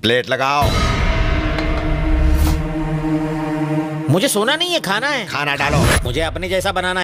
Plate लगाओ। मुझे सोना नहीं है, खाना है। खाना डालो। मुझे अपने जैसा बनाना है।